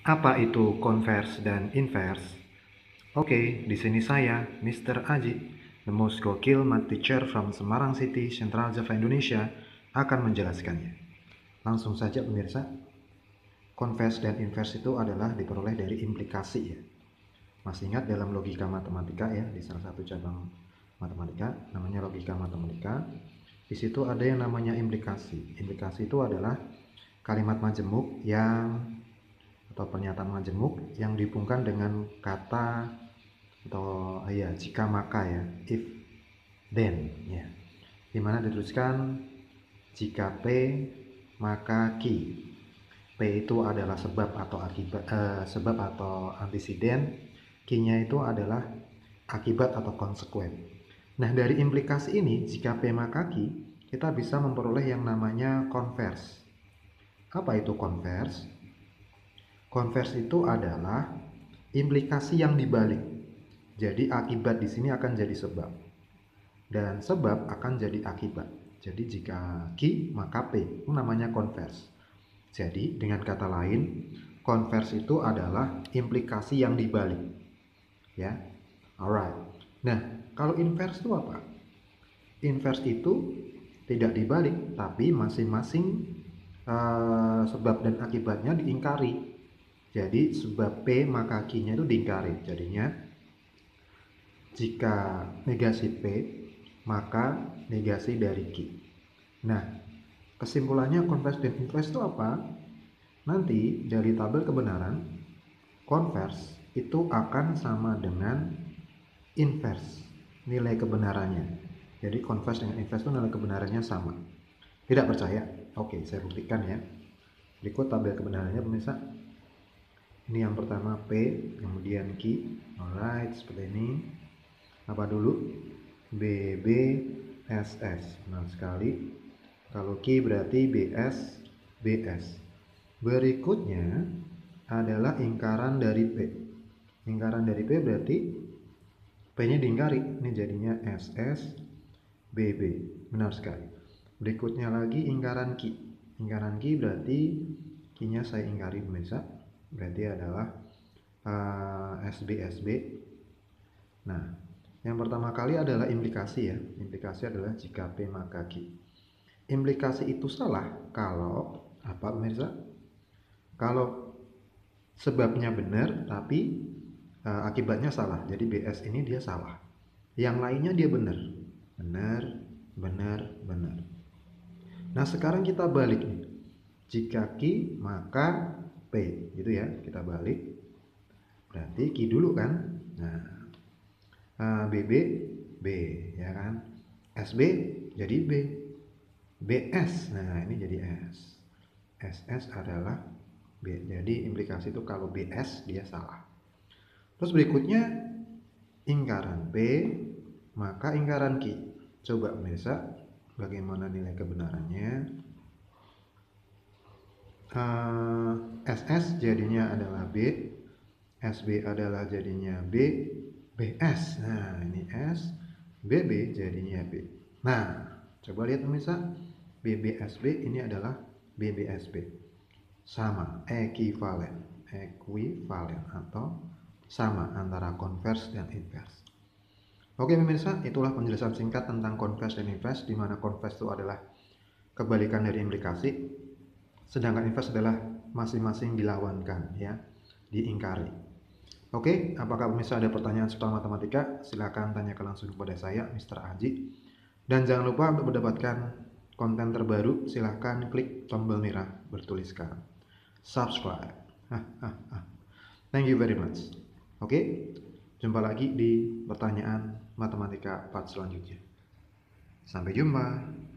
Apa itu converse dan inverse? Oke, di sini saya, Mr. Aji, the most gokil math teacher from Semarang City, Central Java, Indonesia, akan menjelaskannya. Langsung saja pemirsa, converse dan inverse itu adalah diperoleh dari implikasi ya. Masih ingat dalam logika matematika ya, di salah satu cabang matematika, namanya logika matematika. Di situ ada yang namanya implikasi. Implikasi itu adalah kalimat majemuk yang atau pernyataan majemuk yang dihubungkan dengan kata atau ya jika maka ya, if then ya, dimana dituliskan jika P maka Q. P itu adalah sebab atau akibat, sebab atau antisiden, Q-nya itu adalah akibat atau konsekuen. Nah, dari implikasi ini, jika P maka Q, kita bisa memperoleh yang namanya converse. Apa itu converse? Converse itu adalah implikasi yang dibalik. Jadi akibat di sini akan jadi sebab dan sebab akan jadi akibat. Jadi jika Q maka P, itu namanya converse. Jadi dengan kata lain, converse itu adalah implikasi yang dibalik. Ya, alright. Nah, kalau inverse itu apa? Inverse itu tidak dibalik, tapi masing-masing sebab dan akibatnya diingkari. Jadi sebab P maka Q-nya itu diingkari. Jadinya jika negasi P maka negasi dari Q. Nah, kesimpulannya converse dan inverse itu apa? Nanti dari tabel kebenaran, converse itu akan sama dengan inverse nilai kebenarannya. Jadi converse dengan inverse itu nilai kebenarannya sama. Tidak percaya? Oke, saya buktikan ya. Berikut tabel kebenarannya pemirsa. Ini yang pertama P, kemudian Q. Alright, seperti ini. Apa dulu? B, B, S, S. Benar sekali. Kalau Q berarti BS, BS. Berikutnya adalah ingkaran dari P. Ingkaran dari P berarti P-nya diingkari. Ini jadinya SS, BB. Benar sekali. Berikutnya lagi ingkaran Q. Ingkaran Q berarti Q-nya saya ingkari pemirsa. Berarti adalah SB, SB. Nah, yang pertama kali adalah implikasi ya. Implikasi adalah jika P maka Q. Implikasi itu salah kalau apa pemirsa? Kalau sebabnya benar tapi akibatnya salah. Jadi BS ini dia salah. Yang lainnya dia benar. Benar, benar, benar. Nah, sekarang kita balik nih. Jika Q maka P, gitu ya. Kita balik. Berarti Q dulu kan? Nah, BB B ya kan? SB jadi B. BS. Nah, ini jadi S. SS adalah B. Jadi implikasi itu kalau BS dia salah. Terus berikutnya ingkaran P maka ingkaran Q. Coba pemirsa, bagaimana nilai kebenarannya? SS jadinya adalah B, SB adalah jadinya B, BS. Nah, ini S, BB jadinya B. Nah, coba lihat pemirsa, BBSB ini adalah BBSB. Sama, ekuivalen atau sama antara converse dan inverse. Oke pemirsa, itulah penjelasan singkat tentang converse dan inverse, di mana converse itu adalah kebalikan dari implikasi, sedangkan inverse adalah masing-masing dilawankan ya, diingkari. Oke, apakah pemirsa ada pertanyaan seputar matematika? Silakan tanyakan langsung kepada saya, Mr. Aji. Dan jangan lupa untuk mendapatkan konten terbaru, silakan klik tombol merah bertuliskan subscribe. Thank you very much. Oke, jumpa lagi di pertanyaan matematika part selanjutnya. Sampai jumpa.